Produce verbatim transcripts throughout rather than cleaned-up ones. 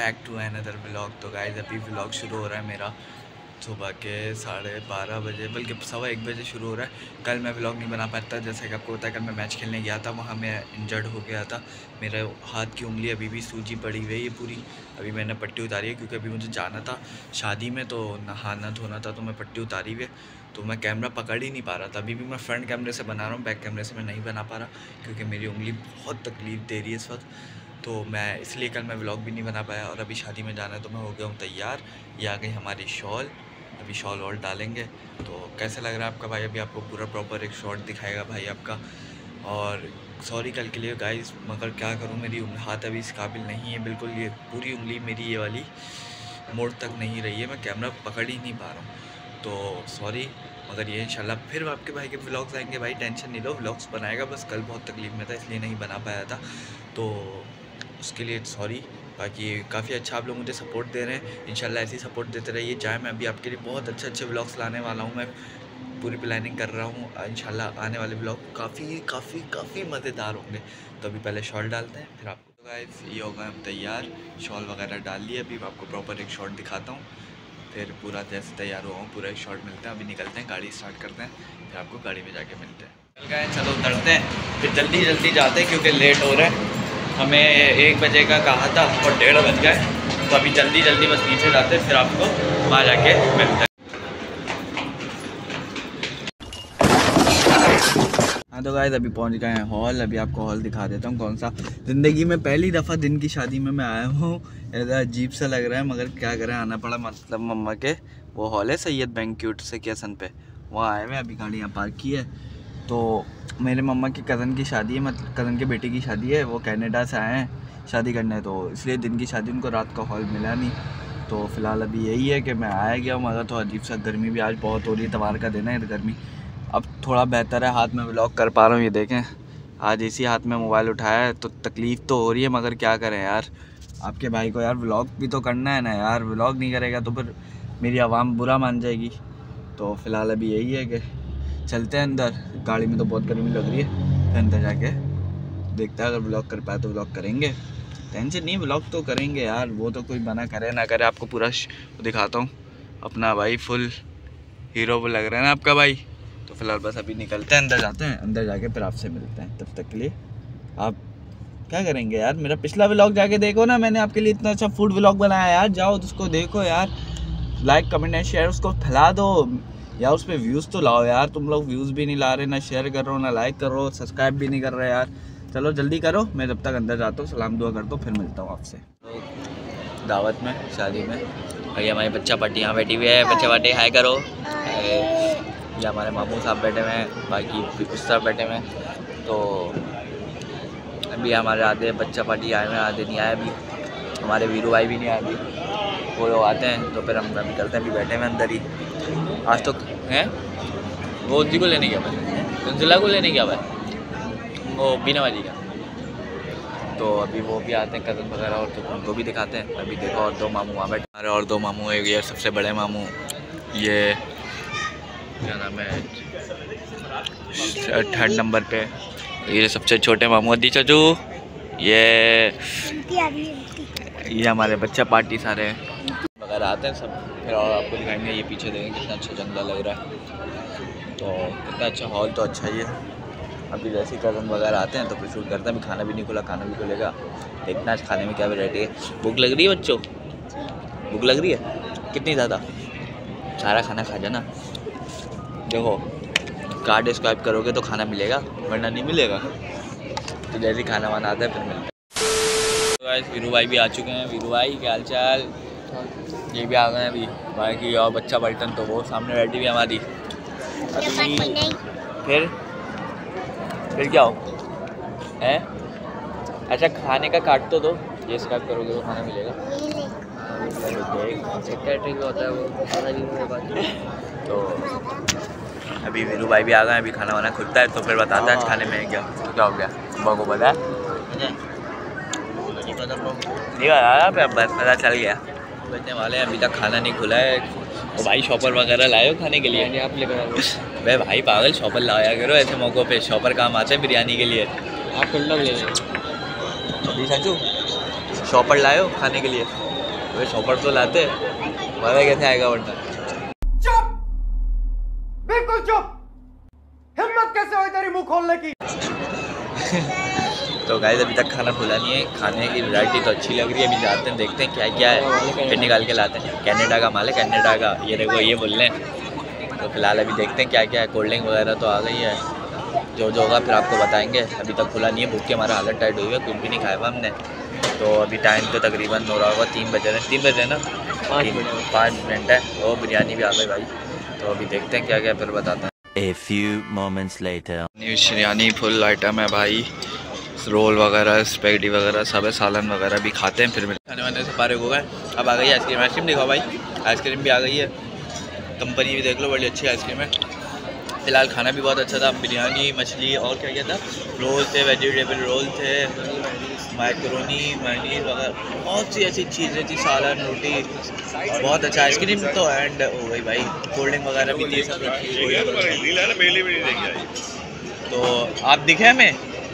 Back to another vlog. तो guys अभी vlog शुरू हो रहा है मेरा सुबह के साढ़े बारह बजे, बल्कि सवा एक बजे शुरू हो रहा है। कल मैं व्लॉग नहीं बना पाता, जैसे कि आपको पता है कल मैं मैच खेलने गया था, वहाँ मैं इंजर्ड हो गया था। मेरे हाथ की उंगली अभी भी सूजी पड़ी हुई है ये पूरी। अभी मैंने पट्टी उतारी है क्योंकि अभी मुझे जाना था शादी में, तो नहाना धोना था, तो मैं पट्टी उतारी हुई है। तो मैं कैमरा पकड़ ही नहीं पा रहा था। अभी भी मैं फ्रंट कैमरे से बना रहा हूँ, बैक कैमरे से मैं नहीं बना पा रहा क्योंकि मेरी उंगली बहुत तकलीफ़ दे रही है इस वक्त। तो मैं इसलिए कल मैं व्लॉग भी नहीं बना पाया। और अभी शादी में जाना है तो मैं हो गया हूँ तैयार। ये आ गई हमारी शॉल, अभी शॉल वॉल डालेंगे। तो कैसा लग रहा है आपका भाई? अभी आपको पूरा प्रॉपर एक शॉट दिखाएगा भाई आपका। और सॉरी कल के लिए गाइस, मगर क्या करूँ, मेरी हाथ अभी इस काबिल नहीं है बिल्कुल। ये पूरी उंगली मेरी ये वाली मोड़ तक नहीं रही है, मैं कैमरा पकड़ ही नहीं पा रहा हूँ। तो सॉरी, मगर ये इंशाल्लाह फिर आपके भाई के व्लॉग्स आएंगे भाई, टेंशन नहीं लो, व्लॉग्स बनाएगा। बस कल बहुत तकलीफ़ में था इसलिए नहीं बना पाया था, तो उसके लिए सॉरी। बाकी काफ़ी अच्छा आप लोग मुझे सपोर्ट दे रहे हैं, इंशाल्लाह ऐसे ही सपोर्ट देते रहिए। चाहे मैं अभी आपके लिए बहुत अच्छे अच्छे व्लॉग्स लाने वाला हूँ, मैं पूरी प्लानिंग कर रहा हूँ। इंशाल्लाह आने वाले व्लॉग काफ़ी काफ़ी काफ़ी मज़ेदार होंगे। तो अभी पहले शॉल डालते हैं फिर आपको। तो गाइस ये हो गए हम तैयार, शॉल वगैरह डाल लिए। अभी मैं आपको प्रॉपर एक शॉट दिखाता हूँ, फिर पूरा जैसे तैयार हुआ हूँ पूरा एक शॉट मिलता है। अभी निकलते हैं, गाड़ी स्टार्ट करते हैं, फिर आपको गाड़ी में जाके मिलते हैं। चल गए, चलो उतरते हैं, फिर जल्दी जल्दी जाते हैं क्योंकि लेट हो रहा है। हमें एक बजे का कहा था और डेढ़ बज गए, तो अभी जल्दी जल्दी बस नीचे जाते हैं, फिर आपको वहाँ जाके मिलते हैं। हाँ तो गाइस अभी पहुँच गए हैं हॉल। अभी आपको हॉल दिखा देता हूँ कौन सा। ज़िंदगी में पहली दफ़ा दिन की शादी में मैं आया हूँ, ऐसा अजीब सा लग रहा है, मगर क्या करें, आना पड़ा। मतलब मम्मा के वो हॉल है सैयद बैंक्वेट सेक्शन पे, वहाँ आए हुए। अभी गाड़ी यहाँ पार्क की है। तो मेरे मम्मा की कज़न की शादी है, मतलब कज़न के बेटे की शादी है, वो कनाडा से आए हैं शादी करने, तो इसलिए दिन की शादी, उनको रात का हॉल मिला नहीं। तो फ़िलहाल अभी यही है कि मैं आया गया हूँ, मगर तो अजीब सा गर्मी भी आज बहुत हो रही है। तवार का दिन है गर्मी, अब थोड़ा बेहतर है, हाथ में व्लॉग कर पा रहा हूँ। ये देखें, आज इसी हाथ में मोबाइल उठाया है, तो तकलीफ़ तो हो रही है, मगर क्या करें यार, आपके भाई को यार व्लॉग भी तो करना है ना यार। व्लॉग नहीं करेगा तो फिर मेरी आवाम बुरा मान जाएगी। तो फ़िलहाल अभी यही है कि चलते हैं अंदर, गाड़ी में तो बहुत गर्मी लग रही है, फिर अंदर जाके देखते हैं, अगर व्लॉग कर पाए तो व्लॉग करेंगे। टेंशन नहीं, व्लॉग तो करेंगे यार, वो तो कोई मना करे ना करे। आपको पूरा दिखाता हूँ अपना भाई, फुल हीरो वो लग रहा है ना आपका भाई। तो फिलहाल बस अभी निकलते हैं, अंदर जाते हैं, अंदर जाके फिर आपसे मिलते हैं। तब तक के लिए आप क्या करेंगे यार, मेरा पिछला व्लॉग जाके देखो ना, मैंने आपके लिए इतना अच्छा फूड व्लॉग बनाया यार, जाओ उसको देखो यार, लाइक कमेंट एंड शेयर उसको फैला दो यार, उस पर व्यूज़ तो लाओ यार। तुम लोग व्यूज़ भी नहीं ला रहे, ना शेयर कर रहे हो, ना लाइक कर रहे हो, सब्सक्राइब भी नहीं कर रहे यार। चलो जल्दी करो, मैं जब तक अंदर जाता हूँ सलाम दुआ करता हूँ, फिर मिलता हूँ आपसे। दावत में, शादी में, और ये हमारी बच्चा पार्टी यहाँ बैठी हुई है। बच्चा पार्टी हाय करो। ये हमारे मामू साहब बैठे हुए हैं, बाकी उस तरफ बैठे हुए हैं। तो अभी हमारे आधे बच्चा पार्टी आए हुए हैं, आधे नहीं आए अभी। हमारे वीरू भाई भी नहीं आए अभी, वो लोग आते हैं तो फिर हम निकलते हैं। अभी बैठे हुए अंदर ही, आज तो हैं वो उसी को लेने गया भाई, तंजिला को लेने गया भाई, वो बीनाबाजी का। तो अभी वो भी आते हैं कज़न वगैरह, और तो उनको भी दिखाते हैं। अभी देखो और दो मामू वहाँ बैठे, हमारे और दो मामू है, ये सबसे बड़े मामू, ये क्या नाम है, थर्ड नंबर पे, ये सबसे छोटे मामू अदी चाचू, ये ये हमारे बच्चा पार्टी सारे वगैरह आते हैं सब। फिर और आपको दिखाएंगे, ये पीछे देखेंगे कितना अच्छा जंगल लग रहा है, तो कितना अच्छा हॉल तो अच्छा ही है। अभी जैसे कज़न वगैरह आते हैं तो फिर शूट करते हैं। अभी खाना भी नहीं खुला, खाना भी खुलेगा, देखना आज खाने में क्या वैरायटी है। भूख लग रही है बच्चों, भूख लग रही है कितनी ज़्यादा, सारा खाना खा जाना। देखो कार्ड स्वाइप करोगे तो खाना मिलेगा, वरना नहीं मिलेगा। तो जैसे ही खाना वाना आता है फिर मिलता है। तो गाइस वीरू भाई भी आ चुके हैं। वीरू भाई क्या हाल चाल? ये भी आ गए हैं अभी, बाकी और बच्चा पलटन तो वो सामने बैठी हुई हमारी। फिर फिर क्या हो है? अच्छा खाने का काट तो दो, ये स्वाइप करोगे तो खाना मिलेगा। होता है वो। तो अभी वीरू भाई भी आ गए, अभी खाना वाना खुलता है तो फिर बताता है आज खाने में क्या क्या हो गया। सुबह को पता है नहीं आया पे, बस पता चल गया। बचने वाले हैं, अभी तक खाना नहीं खुला है। तो भाई शॉपर वगैरह लाए हो खाने के लिए? आप लेकर आओ भाई, भाई पागल शॉपर लाया करो ऐसे मौक़ों पे, शॉपर काम आते हैं बिरयानी के लिए। आप खुल्ला ले लो चाचू, शॉपर लाए हो खाने के लिए? अरे शॉपर तो लाते, मज़ा कैसे आएगा वरना? चुप, बिल्कुल चुप। हिम्मत कैसे हुई तेरी मुंह खोलने की? तो गाइस अभी तक खाना खुला नहीं है। खाने की वैरायटी तो अच्छी लग रही है। अभी जाते हैं देखते हैं क्या क्या है, फिर निकाल के लाते हैं। कनाडा का माल है, कनाडा का। ये देखो ये बोल रहे हैं। तो फिलहाल अभी देखते हैं क्या क्या है। कोल्ड ड्रिंक वगैरह तो आ गई है, जो जो होगा फिर आपको बताएंगे। अभी तक खुला नहीं है, भूख के हमारा हालत टाइट हुई है, कुछ भी नहीं खाया हुआ हमने। तो अभी टाइम तो तकरीबन हो रहा होगा तीन बजे रहे तीन बजे ना पाँच मिनट है। वो बिरयानी भी आ गई भाई। तो अभी देखते हैं क्या क्या फिर बताते हैं। A few moments later. Biryani full item है भाई, रोल वगैरह, स्पैगेटी वगैरह सब है, सालन वगैरह भी खाते हैं। फिर खाने वाने से फारिग हो गए। अब आ गई आइसक्रीम। आइसक्रीम दिखाओ भाई, आइसक्रीम भी आ गई है। कंपनी भी देख लो, बड़ी अच्छी आइसक्रीम है। फिलहाल खाना भी बहुत अच्छा था, बिरयानी, मछली और क्या क्या था, रोल थे, वेजिटेबल रोल थे, मैकरोनी, मैनीज वगैरह बहुत सी ऐसी चीज़ें थी, सालन, रोटी, बहुत अच्छा। आइसक्रीम तो एंड हो गई भाई। कोल्ड ड्रिंक वगैरह भी थी, सब तो आप दिखे हमें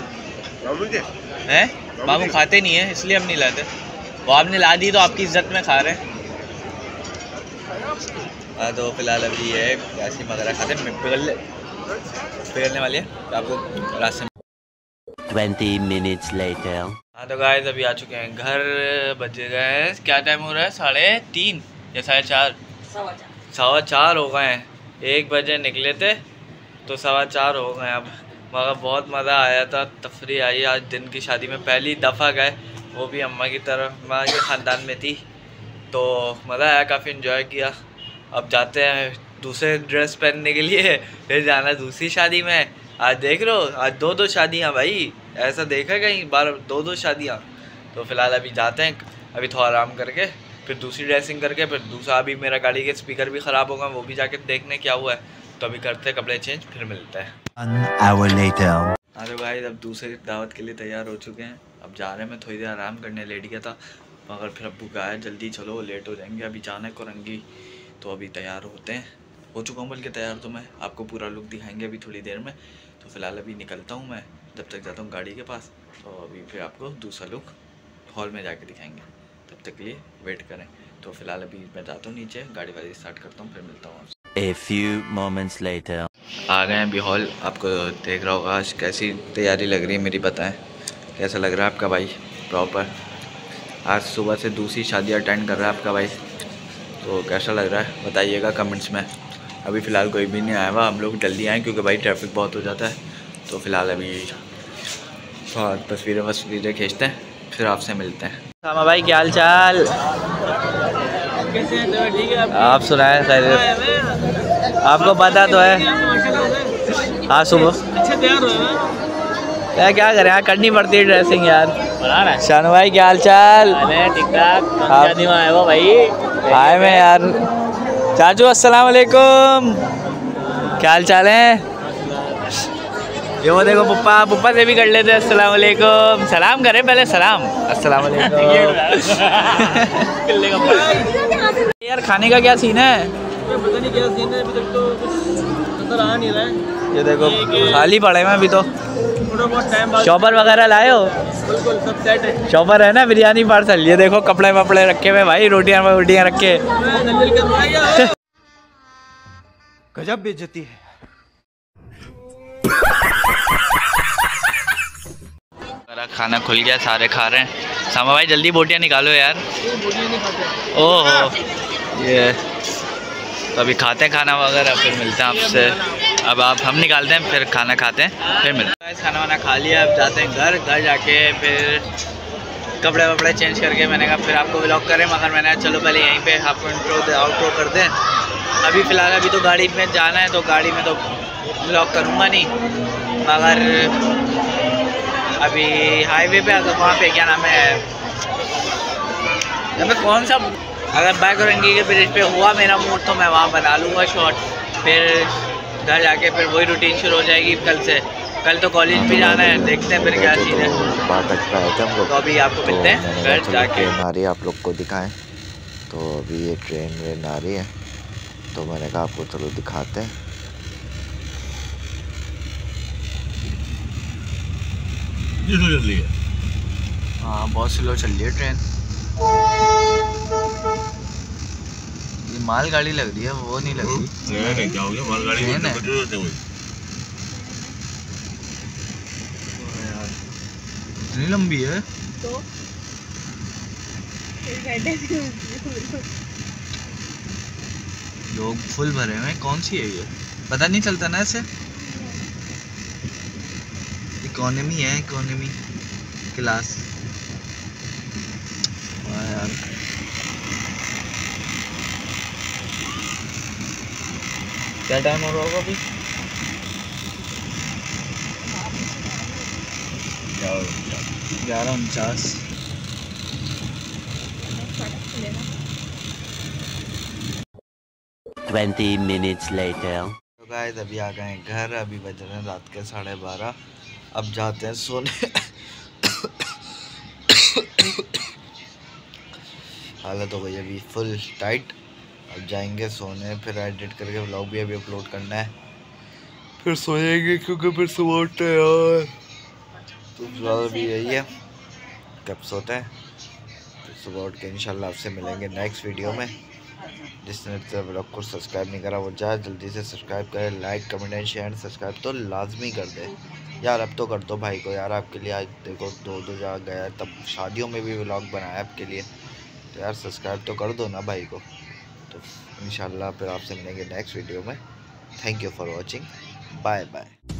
हैं? मामू खाते नहीं है इसलिए हम नहीं लाते। वो आपने ला दी तो आपकी इज्जत में खा रहे हैं। हाँ तो फिलहाल अभी ये आइसक्रीम वगैरह खाते हैं। पिघलने पिघलने वाली है तो आपको रास्ते में। Twenty minutes later. हाँ तो गाइस अभी आ चुके हैं घर। बजे गए हैं, क्या टाइम हो रहा है? साढ़े तीन या साढ़े चार? सवा चार हो गए हैं। एक बजे निकले थे तो सवा चार हो गए अब। मगर बहुत मज़ा आया था, तफरी आई आज। दिन की शादी में पहली दफ़ा गए, वो भी अम्मा की तरफ, अम्मा के ख़ानदान में थी, तो मज़ा आया, काफ़ी इन्जॉय किया। अब जाते हैं दूसरे ड्रेस पहनने के लिए, फिर जाना दूसरी शादी में। आज देख रहे हो, आज दो दो शादियाँ भाई, ऐसा देखा कहीं बार दो दो शादियाँ। तो फिलहाल अभी जाते हैं, अभी थोड़ा आराम करके फिर दूसरी ड्रेसिंग करके फिर दूसरा। अभी मेरा गाड़ी के स्पीकर भी ख़राब हो गए, वो भी जाके देखने क्या हुआ है। तो अभी करते हैं कपड़े चेंज, फिर मिलते हैं। One hour later. हाँ तो भाई अब दूसरी दावत के लिए तैयार हो चुके हैं। अब जा रहे हैं, मैं थोड़ी देर आराम करने लेट गया था, मगर फिर अब्बू कहा है जल्दी चलो लेट हो जाएंगे। अभी जाना है कोरंगी, तो अभी तैयार होते हैं। हो चुका हूँ बल्कि तैयार, तो मैं आपको पूरा लुक दिखाएंगे अभी थोड़ी देर में। तो फिलहाल अभी निकलता हूँ मैं, जब तक जाता हूँ गाड़ी के पास, तो अभी फिर आपको दूसरा लुक हॉल में जाके दिखाएंगे। तब तक के लिए वेट करें। तो फिलहाल अभी मैं जाता हूँ नीचे, गाड़ी वाड़ी स्टार्ट करता हूँ, फिर मिलता हूँ आपसे। A few moments later. आ गए हैं अभी हॉल। आपको देख रहा होगा आज कैसी तैयारी लग रही है मेरी, बताएं कैसा लग रहा है आपका भाई प्रॉपर। आज सुबह से दूसरी शादी अटेंड कर रहा है आपका भाई, तो कैसा लग रहा है बताइएगा कमेंट्स में। अभी फ़िलहाल कोई भी नहीं आया हुआ, हम लोग जल्दी आए क्योंकि भाई ट्रैफिक बहुत हो जाता है। तो फिलहाल अभी थोड़ा तस्वीरें वस्वीरें खींचते हैं, फिर आपसे मिलते हैं। सामा भाई क्या हाल चाल? आप सुनाए खैर? आपको पता तो है। हाँ सुबह क्या क्या करें यार, करनी पड़ती है ड्रेसिंग यार। शानू भाई क्या हाल चाल? ठीक ठाक। आए वो भाई आए मैं यार। चाचू अस्सलाम वालेकुम, क्या हाल चाल है? ये वो देखो पप्पा, पप्पा से भी कर लेते हैं अस्सलाम वालेकुम। सलाम करें पहले, सलाम अस्सलाम वालेकुम। यार खाने का क्या सीन है? पता नहीं क्या सीन है, अभी तक तो कुछ नजर आ नहीं रहा है। ये देखो खाली पड़े हैं अभी तो। थोड़ा बहुत टाइम बाद चॉपर वगैरह लाए हो? बिल्कुल सब सेट है। चॉपर है ना, बिरयानी पार्सल। ये देखो कपड़े वपड़े रखे हुए भाई, रोटियां वोटियां रखे। गजब बेइज्जती है। खाना खुल गया, सारे खा रहे हैं। सामा भाई जल्दी बोटियाँ निकालो यार। ओह ये तो अभी खाते हैं खाना वगैरह, फिर मिलते हैं आपसे। अब आप हम निकालते हैं, फिर खाना खाते हैं, फिर मिलते हैं। खाना वाना खा लिया, अब जाते हैं घर। घर जाके फिर कपड़े वपड़े चेंज करके मैंने कहा फिर आपको व्लॉग करें, मगर मैंने कहा चलो पहले यहीं पे आपको इंट्रो दे आउट्रो कर दें। अभी फ़िलहाल अभी तो गाड़ी में जाना है, तो गाड़ी में तो व्लॉग करूँगा नहीं, मगर अभी हाईवे पे अगर वहाँ पे क्या नाम है, अबे कौन सा, अगर बैकरंगी के ब्रिज पे हुआ मेरा मूड तो मैं वहाँ बना लूँगा शॉट। फिर घर जाके फिर वही रूटीन शुरू हो जाएगी कल से। कल तो कॉलेज भी जाना है, देखते हैं फिर क्या सीन है। बात अच्छा है हम लोग, तो अभी आपको मिलते हैं घर जाके। ट्रेन आ रही है, आप लोग को दिखाएं। तो अभी ये ट्रेन वेन आ रही है, तो मैंने कहा आपको चलो दिखाते हैं। हाँ बहुत स्लो चल रही है ट्रेन। ये मालगाड़ी लग रही है, वो नहीं लग रही। क्या हो गया मालगाड़ी ट्रेन है। इतनी लंबी है तो लोग फुल भरे हुए हैं। कौन सी है ये पता नहीं चलता ना ऐसे। इकोनॉमी है, इकोनॉमी क्लास। वाह यार क्या टाइम हो रहा होगा अभी? ग्यारह उनचास। Twenty minutes later. तो गाइस अभी आ गए हैं घर। अभी बज रहे हैं रात के साढ़े बारह। अब जाते हैं सोने। हालत हो गई अभी फुल टाइट। अब जाएंगे सोने, फिर एडिट करके व्लॉग भी अभी अपलोड करना है, फिर सोएंगे क्योंकि फिर सुबह उठते हैं यार। तो फिलहाल अभी यही है, कब सोते हैं फिर सुबह उठ के इंशाल्लाह आपसे मिलेंगे नेक्स्ट वीडियो में। जिसने व्लॉग को सब्सक्राइब नहीं करा वो जाए जल्दी से सब्सक्राइब करे, like comment and share. Subscribe तो लाजमी कर दे यार, अब तो कर दो भाई को यार। आपके लिए आज देखो दो दो जगह गया, तब शादियों में भी व्लॉग बनाया आपके लिए, तो यार सब्सक्राइब तो कर दो ना भाई को। तो इंशाल्लाह फिर आपसे मिलेंगे नेक्स्ट वीडियो में। Thank you for watching, bye bye.